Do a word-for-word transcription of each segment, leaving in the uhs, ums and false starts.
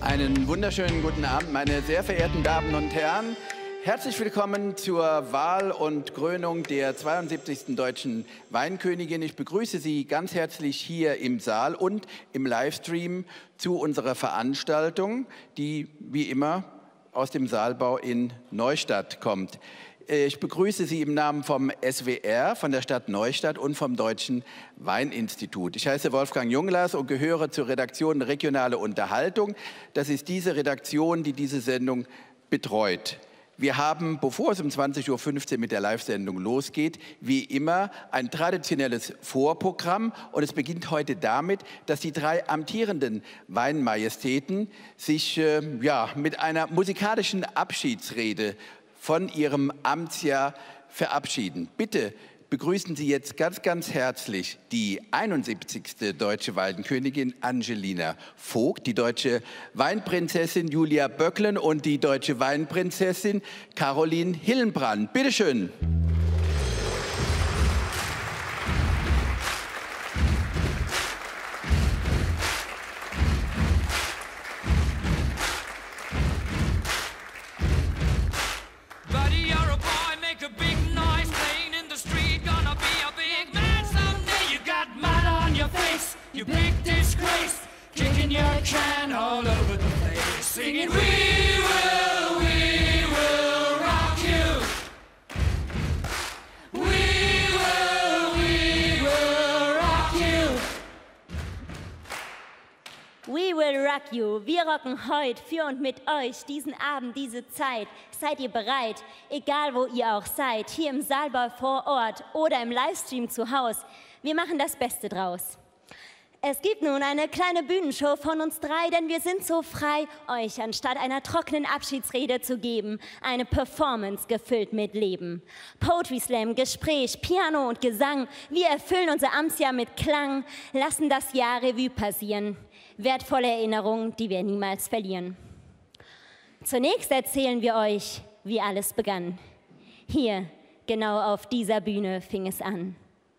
Einen wunderschönen guten Abend, meine sehr verehrten Damen und Herren. Herzlich willkommen zur Wahl und Krönung der zweiundsiebzigsten Deutschen Weinkönigin. Ich begrüße Sie ganz herzlich hier im Saal und im Livestream zu unserer Veranstaltung, die wie immer aus dem Saalbau in Neustadt kommt. Ich begrüße Sie im Namen vom S W R, von der Stadt Neustadt und vom Deutschen Weininstitut. Ich heiße Wolfgang Junglas und gehöre zur Redaktion Regionale Unterhaltung. Das ist diese Redaktion, die diese Sendung betreut. Wir haben, bevor es um zwanzig Uhr fünfzehn mit der Live-Sendung losgeht, wie immer ein traditionelles Vorprogramm. Und es beginnt heute damit, dass die drei amtierenden Weinmajestäten sich äh, ja, mit einer musikalischen Abschiedsrede von ihrem Amtsjahr verabschieden. Bitte begrüßen Sie jetzt ganz, ganz herzlich die einundsiebzigste Deutsche Weinkönigin Angelina Vogt, die deutsche Weinprinzessin Julia Böcklen und die deutsche Weinprinzessin Caroline Hillenbrand. Bitte schön. You big disgrace, kicking your can all over the place, singing, we will, we will rock you. We will, we will rock you. We will rock you. Wir rocken heute für und mit euch diesen Abend, diese Zeit. Seid ihr bereit? Egal wo ihr auch seid, hier im Saalbau vor Ort oder im Livestream zu Hause. Wir machen das Beste draus. Es gibt nun eine kleine Bühnenshow von uns drei, denn wir sind so frei, euch anstatt einer trockenen Abschiedsrede zu geben, eine Performance gefüllt mit Leben. Poetry Slam, Gespräch, Piano und Gesang, wir erfüllen unser Amtsjahr mit Klang, lassen das Jahr Revue passieren. Wertvolle Erinnerungen, die wir niemals verlieren. Zunächst erzählen wir euch, wie alles begann. Hier, genau auf dieser Bühne, fing es an.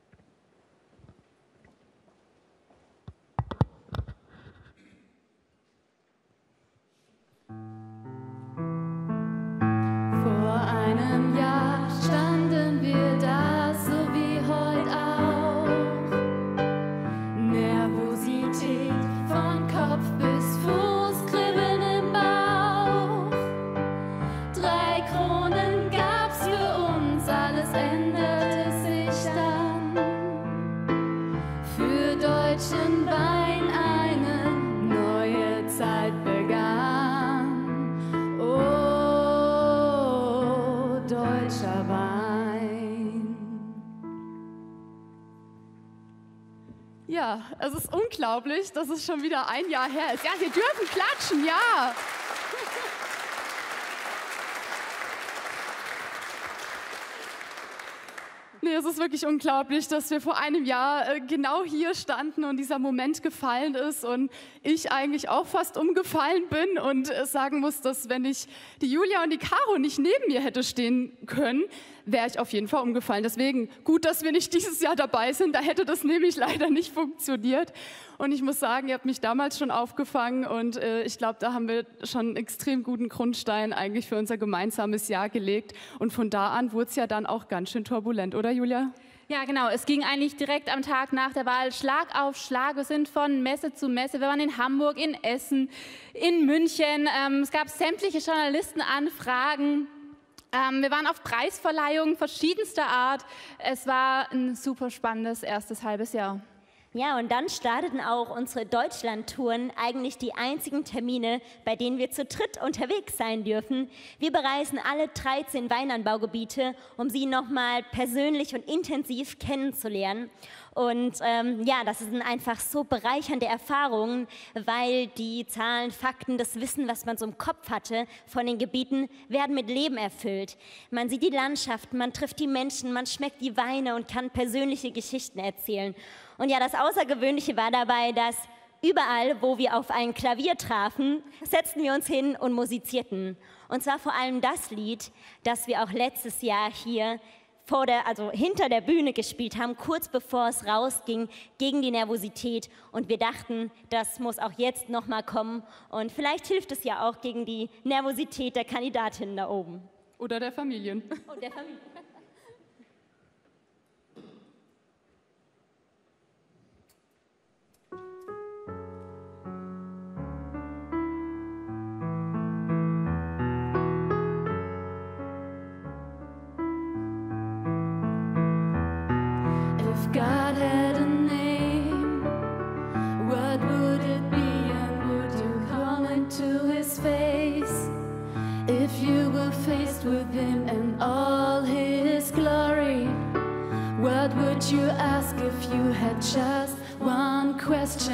Vor einem Jahr standen wir da, so wie heute auch. Nervosität von Kopf bis Fuß, Kribbeln im Bauch. Drei Kronen gab's für uns, alles änderte sich dann. Für deutschen Wein eine neue Zeit begann. Oh, deutscher Wein. Ja, es ist unglaublich, dass es schon wieder ein Jahr her ist. Ja, wir dürfen klatschen, ja. Nee, es ist wirklich unglaublich, dass wir vor einem Jahr äh, genau hier standen und dieser Moment gefallen ist und ich eigentlich auch fast umgefallen bin und äh, sagen muss, dass wenn ich die Julia und die Caro nicht neben mir hätte stehen können, wäre ich auf jeden Fall umgefallen. Deswegen gut, dass wir nicht dieses Jahr dabei sind, da hätte das nämlich leider nicht funktioniert. Und ich muss sagen, ihr habt mich damals schon aufgefangen und äh, ich glaube, da haben wir schon einen extrem guten Grundstein eigentlich für unser gemeinsames Jahr gelegt. Und von da an wurde es ja dann auch ganz schön turbulent, oder Julia? Ja, genau. Es ging eigentlich direkt am Tag nach der Wahl Schlag auf Schlag. Wir sind von Messe zu Messe. Wir waren in Hamburg, in Essen, in München. Ähm, es gab sämtliche Journalistenanfragen. Ähm, wir waren auf Preisverleihungen verschiedenster Art. Es war ein super spannendes erstes halbes Jahr. Ja, und dann starteten auch unsere Deutschlandtouren, eigentlich die einzigen Termine, bei denen wir zu dritt unterwegs sein dürfen. Wir bereisen alle dreizehn Weinanbaugebiete, um sie nochmal persönlich und intensiv kennenzulernen. Und ähm, ja, das sind einfach so bereichernde Erfahrungen, weil die Zahlen, Fakten, das Wissen, was man so im Kopf hatte von den Gebieten, werden mit Leben erfüllt. Man sieht die Landschaft, man trifft die Menschen, man schmeckt die Weine und kann persönliche Geschichten erzählen. Und ja, das Außergewöhnliche war dabei, dass überall, wo wir auf ein Klavier trafen, setzten wir uns hin und musizierten. Und zwar vor allem das Lied, das wir auch letztes Jahr hier vor der, also hinter der Bühne gespielt haben, kurz bevor es rausging, gegen die Nervosität. Und wir dachten, das muss auch jetzt nochmal kommen. Und vielleicht hilft es ja auch gegen die Nervosität der Kandidatinnen da oben. Oder der Familien. Und der Familie. If God had a name, what would it be, and would you call into his face? If you were faced with him and all his glory, what would you ask if you had just one question?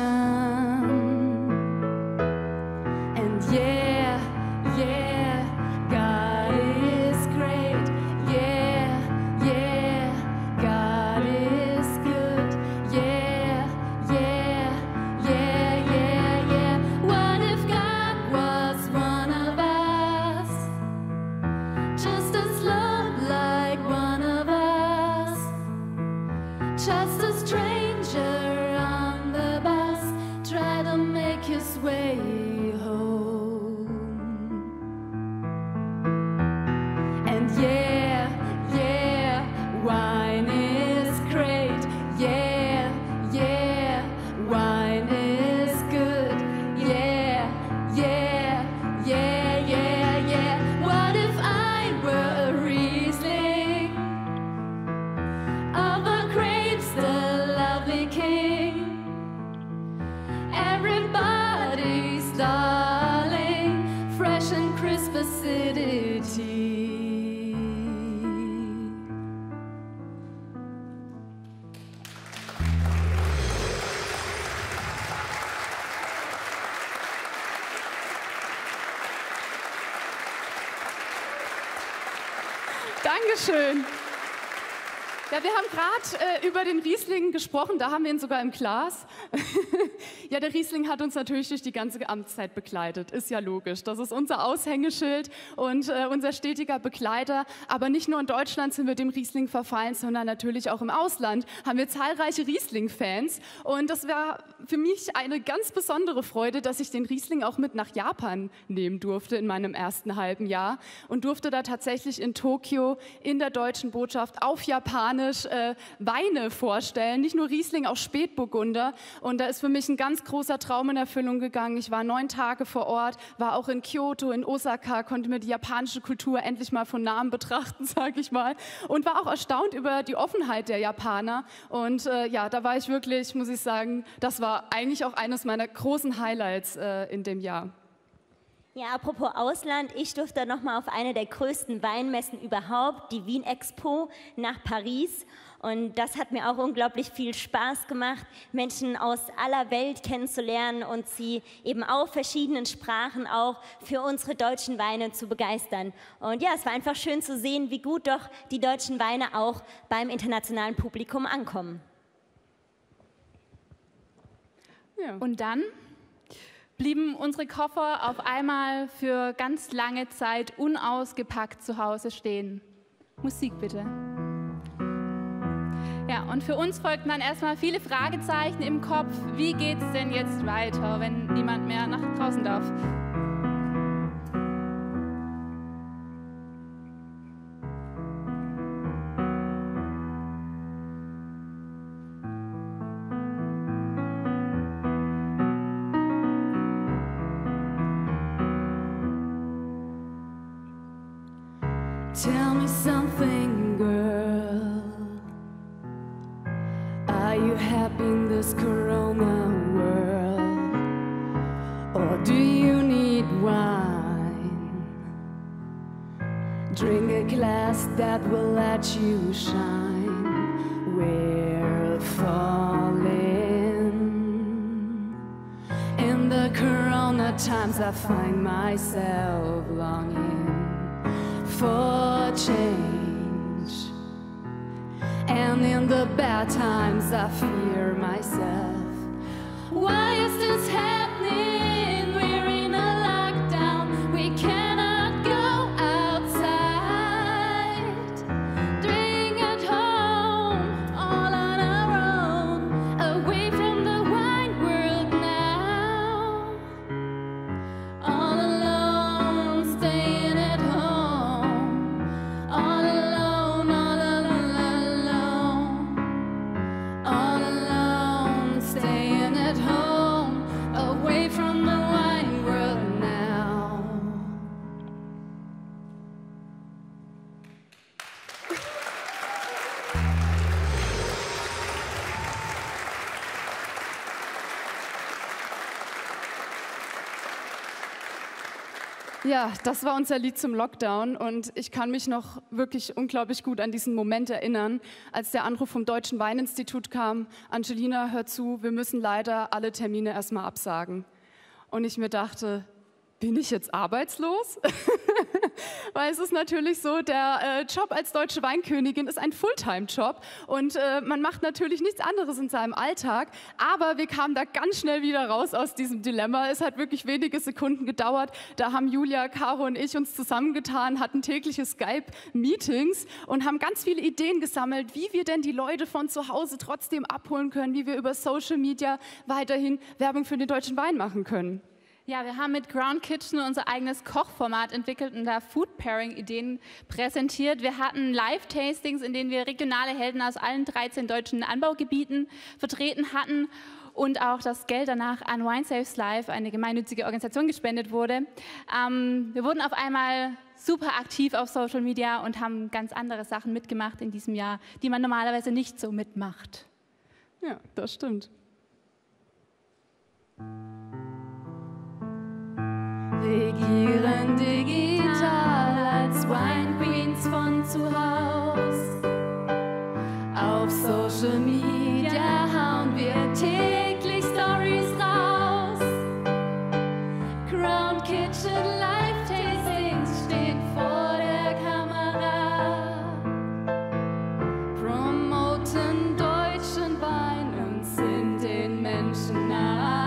And yeah, yeah, God is great. Yeah, yeah, God is good. Yeah, yeah, yeah, yeah, yeah. What if God was one of us? Just as loved like one of us. Just a stranger on the bus, try to make his way home. And yeah, yeah, wine is great. Yeah, yeah, wine is good. Yeah, yeah, yeah, yeah, yeah. What if I were a Riesling of the grapes, the lovely king? Everybody's darling, fresh and crisp acidity. Dankeschön. Ja, wir haben gerade äh, über den Riesling gesprochen, da haben wir ihn sogar im Glas. Ja, der Riesling hat uns natürlich durch die ganze Amtszeit begleitet, ist ja logisch. Das ist unser Aushängeschild und äh, unser stetiger Begleiter. Aber nicht nur in Deutschland sind wir dem Riesling verfallen, sondern natürlich auch im Ausland haben wir zahlreiche Riesling-Fans. Und das war für mich eine ganz besondere Freude, dass ich den Riesling auch mit nach Japan nehmen durfte in meinem ersten halben Jahr und durfte da tatsächlich in Tokio in der deutschen Botschaft auf Japanisch Äh, Weine vorstellen, nicht nur Riesling, auch Spätburgunder. Und da ist für mich ein ganz großer Traum in Erfüllung gegangen. Ich war neun Tage vor Ort, war auch in Kyoto, in Osaka, konnte mir die japanische Kultur endlich mal von Namen betrachten, sage ich mal. Und war auch erstaunt über die Offenheit der Japaner. Und äh, ja, da war ich wirklich, muss ich sagen, das war eigentlich auch eines meiner großen Highlights äh, in dem Jahr. Ja, apropos Ausland, ich durfte noch mal auf eine der größten Weinmessen überhaupt, die Wien Expo, nach Paris. Und das hat mir auch unglaublich viel Spaß gemacht, Menschen aus aller Welt kennenzulernen und sie eben auf verschiedenen Sprachen auch für unsere deutschen Weine zu begeistern. Und ja, es war einfach schön zu sehen, wie gut doch die deutschen Weine auch beim internationalen Publikum ankommen. Ja. Und dann blieben unsere Koffer auf einmal für ganz lange Zeit unausgepackt zu Hause stehen. Musik bitte. Ja, und für uns folgten dann erstmal viele Fragezeichen im Kopf. Wie geht's denn jetzt weiter, wenn niemand mehr nach draußen darf? Tell me something, girl. Are you happy in this corona world? Or do you need wine? Drink a glass that will let you shine. We're falling. In the corona times I find myself longing for change, and in the bad times I fear myself. Why is this happening? We're in a lockdown, we cannot go outside. Drink a Ja, das war unser Lied zum Lockdown und ich kann mich noch wirklich unglaublich gut an diesen Moment erinnern, als der Anruf vom Deutschen Weininstitut kam: Angelina, hör zu, wir müssen leider alle Termine erstmal absagen. Und ich mir dachte, bin ich jetzt arbeitslos? Weil es ist natürlich so, der äh, Job als deutsche Weinkönigin ist ein Fulltime-Job und äh, man macht natürlich nichts anderes in seinem Alltag, aber wir kamen da ganz schnell wieder raus aus diesem Dilemma. Es hat wirklich wenige Sekunden gedauert, da haben Julia, Caro und ich uns zusammengetan, hatten tägliche Skype-Meetings und haben ganz viele Ideen gesammelt, wie wir denn die Leute von zu Hause trotzdem abholen können, wie wir über Social Media weiterhin Werbung für den deutschen Wein machen können. Ja, wir haben mit Crown Kitchen unser eigenes Kochformat entwickelt und da Food-Pairing-Ideen präsentiert. Wir hatten Live-Tastings, in denen wir regionale Helden aus allen dreizehn deutschen Anbaugebieten vertreten hatten und auch das Geld danach an Wine Saves Life, eine gemeinnützige Organisation, gespendet wurde. Ähm, wir wurden auf einmal super aktiv auf Social Media und haben ganz andere Sachen mitgemacht in diesem Jahr, die man normalerweise nicht so mitmacht. Ja, das stimmt. Regieren digital als Wine Queens von zu Haus. Auf Social Media hauen wir täglich Stories raus. Crown Kitchen Live Tastings steht vor der Kamera. Promoten deutschen Wein und sind den Menschen nah.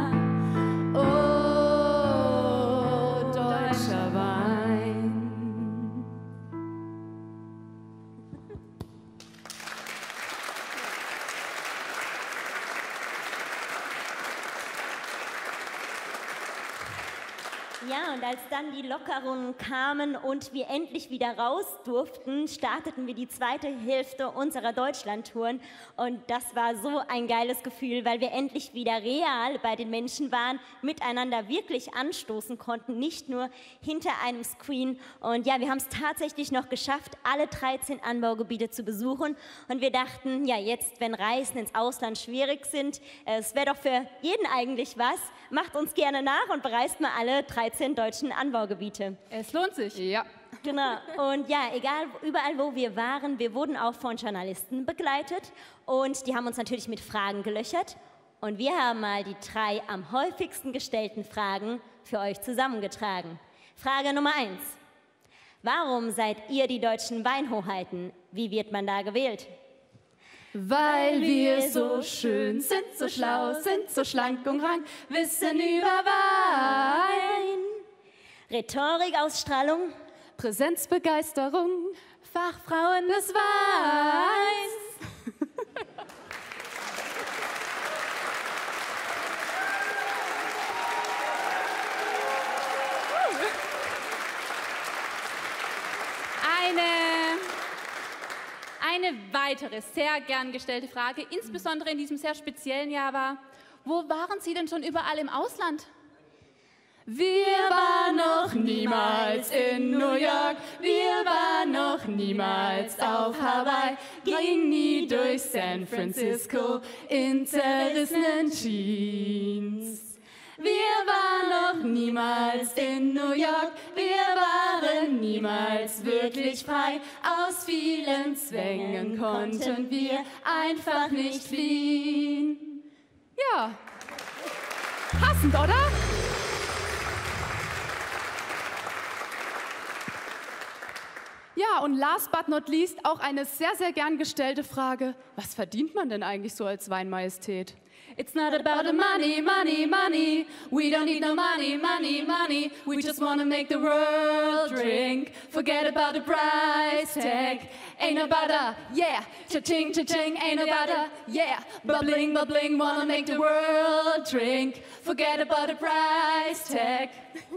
Ja, und als dann die Lockerungen kamen und wir endlich wieder raus durften, starteten wir die zweite Hälfte unserer Deutschlandtouren. Und das war so ein geiles Gefühl, weil wir endlich wieder real bei den Menschen waren, miteinander wirklich anstoßen konnten, nicht nur hinter einem Screen. Und ja, wir haben es tatsächlich noch geschafft, alle dreizehn Anbaugebiete zu besuchen. Und wir dachten, ja, jetzt, wenn Reisen ins Ausland schwierig sind, es wäre doch für jeden eigentlich was, macht uns gerne nach und bereist mal alle dreizehn deutschen Anbaugebiete. Es lohnt sich. Ja. Genau. Und ja, egal, überall wo wir waren, wir wurden auch von Journalisten begleitet und die haben uns natürlich mit Fragen gelöchert. Und wir haben mal die drei am häufigsten gestellten Fragen für euch zusammengetragen. Frage Nummer eins. Warum seid ihr die deutschen Weinhoheiten? Wie wird man da gewählt? Weil wir so schön sind, so schlau sind, so schlank und rank, wissen über Wein. Rhetorik, Ausstrahlung, Präsenzbegeisterung, Fachfrauen des Weins. Eine, eine weitere sehr gern gestellte Frage, insbesondere in diesem sehr speziellen Jahr, war: Wo waren Sie denn schon überall im Ausland? Wir waren noch niemals in New York, wir waren noch niemals auf Hawaii, ging nie durch San Francisco in zerrissenen Jeans. Wir waren noch niemals in New York, wir waren niemals wirklich frei, aus vielen Zwängen konnten wir einfach nicht fliehen. Ja, passend, oder? Ja, und last but not least auch eine sehr, sehr gern gestellte Frage: Was verdient man denn eigentlich so als Weinmajestät? It's not about the money, money, money. We don't need no money, money, money. We just wanna make the world drink. Forget about the price tag. Ain't about a, yeah, cha-ching, cha-ching. Ain't about a, yeah, bubbling, bubbling. Wanna make the world drink. Forget about the price tag.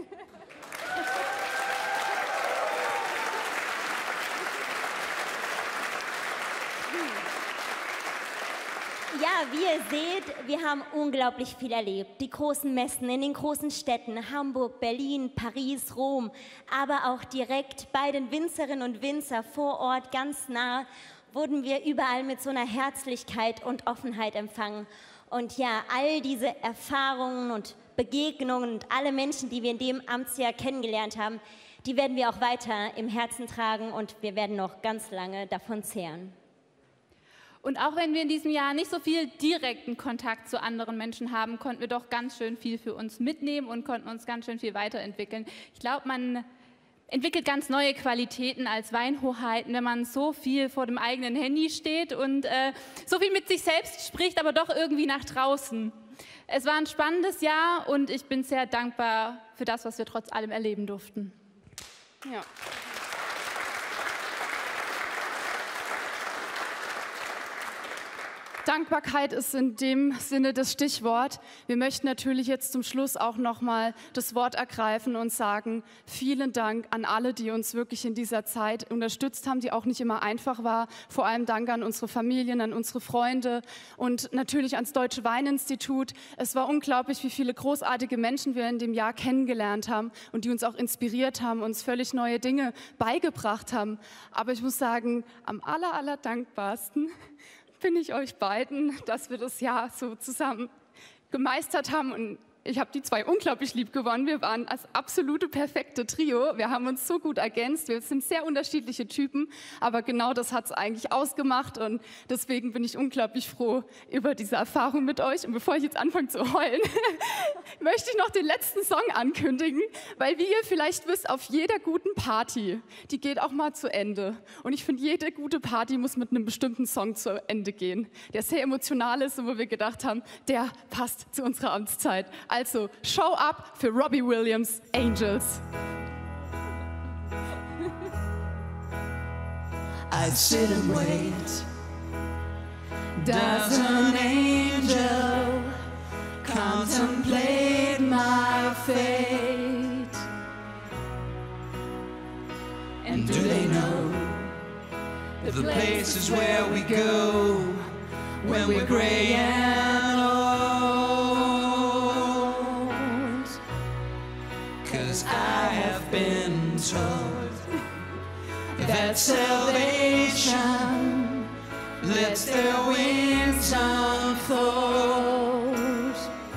Ja, wie ihr seht, wir haben unglaublich viel erlebt. Die großen Messen in den großen Städten, Hamburg, Berlin, Paris, Rom, aber auch direkt bei den Winzerinnen und Winzer vor Ort, ganz nah, wurden wir überall mit so einer Herzlichkeit und Offenheit empfangen. Und ja, all diese Erfahrungen und Begegnungen und alle Menschen, die wir in dem Amtsjahr kennengelernt haben, die werden wir auch weiter im Herzen tragen und wir werden noch ganz lange davon zehren. Und auch wenn wir in diesem Jahr nicht so viel direkten Kontakt zu anderen Menschen haben, konnten wir doch ganz schön viel für uns mitnehmen und konnten uns ganz schön viel weiterentwickeln. Ich glaube, man entwickelt ganz neue Qualitäten als Weinhoheiten, wenn man so viel vor dem eigenen Handy steht und äh, so viel mit sich selbst spricht, aber doch irgendwie nach draußen. Es war ein spannendes Jahr und ich bin sehr dankbar für das, was wir trotz allem erleben durften. Ja. Dankbarkeit ist in dem Sinne das Stichwort. Wir möchten natürlich jetzt zum Schluss auch nochmal das Wort ergreifen und sagen, vielen Dank an alle, die uns wirklich in dieser Zeit unterstützt haben, die auch nicht immer einfach war. Vor allem Dank an unsere Familien, an unsere Freunde und natürlich ans Deutsche Weininstitut. Es war unglaublich, wie viele großartige Menschen wir in dem Jahr kennengelernt haben und die uns auch inspiriert haben, uns völlig neue Dinge beigebracht haben. Aber ich muss sagen, am aller, aller dankbarsten bin ich euch beiden, dass wir das Jahr so zusammen gemeistert haben. Und ich habe die zwei unglaublich lieb gewonnen. Wir waren als absolute perfekte Trio. Wir haben uns so gut ergänzt. Wir sind sehr unterschiedliche Typen, aber genau das hat es eigentlich ausgemacht. Und deswegen bin ich unglaublich froh über diese Erfahrung mit euch. Und bevor ich jetzt anfange zu heulen, möchte ich noch den letzten Song ankündigen, weil wie ihr vielleicht wisst, auf jeder guten Party, die geht auch mal zu Ende. Und ich finde, jede gute Party muss mit einem bestimmten Song zu Ende gehen, der sehr emotional ist und wo wir gedacht haben, der passt zu unserer Amtszeit. Also, Show Up für Robbie Williams, Angels. I sit and wait. Does an angel contemplate my fate? And do they know the places where we go when we're gray and old? 'Cause I have been told that salvation lets their wings unfold.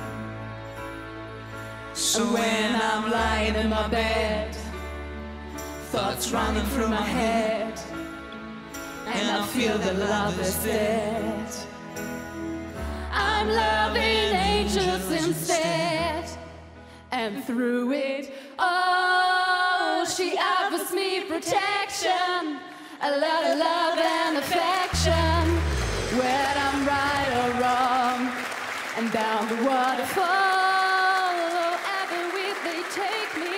So when I'm lying in my bed, thoughts running through my head, and I feel that love is dead, I'm loving angels instead. And through it all, she offers me protection, a lot of love and affection, whether I'm right or wrong, and down the waterfall, wherever will they take me.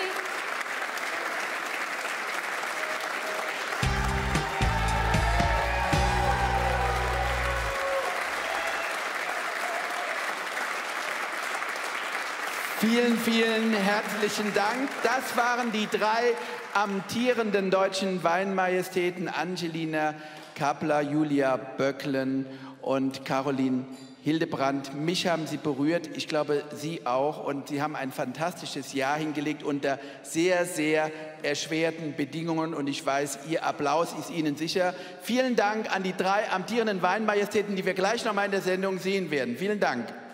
Vielen, vielen herzlichen Dank. Das waren die drei amtierenden deutschen Weinmajestäten, Angelina Kappler, Julia Böcklen und Caroline Hildebrandt. Mich haben sie berührt, ich glaube, Sie auch. Und Sie haben ein fantastisches Jahr hingelegt unter sehr, sehr erschwerten Bedingungen. Und ich weiß, Ihr Applaus ist Ihnen sicher. Vielen Dank an die drei amtierenden Weinmajestäten, die wir gleich noch mal in der Sendung sehen werden. Vielen Dank.